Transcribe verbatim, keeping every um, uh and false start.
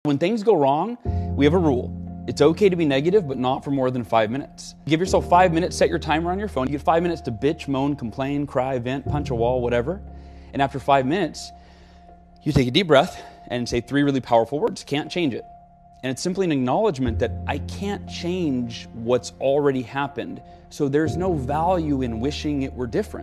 When things go wrong, we have a rule. It's okay to be negative, but not for more than five minutes. Give yourself five minutes, set your timer on your phone. You get five minutes to bitch, moan, complain, cry, vent, punch a wall, whatever. And after five minutes, you take a deep breath and say three really powerful words. Can't change it. And it's simply an acknowledgement that I can't change what's already happened. So there's no value in wishing it were different.